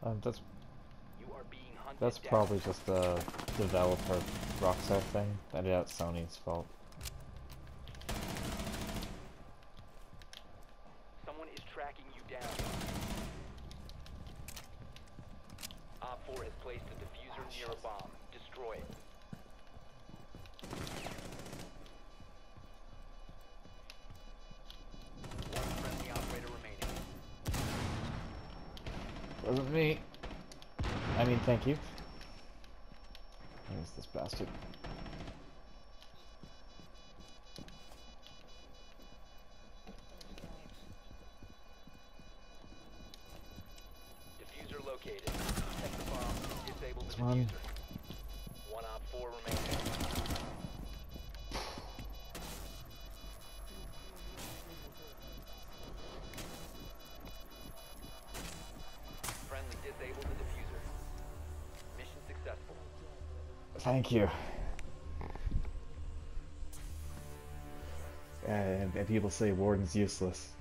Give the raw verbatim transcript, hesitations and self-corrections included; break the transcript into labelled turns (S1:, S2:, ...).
S1: Um, that's
S2: You are being hunted
S1: that's
S2: down.
S1: probably just a developer Rockstar thing. I doubt Sony's fault.
S2: Someone is tracking you down. Op four has placed a diffuser near a bomb. Destroy it. One friendly operator remaining.
S1: Wasn't me. I mean, thank you. Where's this bastard?
S2: Diffuser located. Protect the bomb. Disable the
S1: This one.
S2: diffuser. One op four remaining. Friendly disable the diffuser. Mission successful.
S1: Thank you. And, and people say Warden's useless.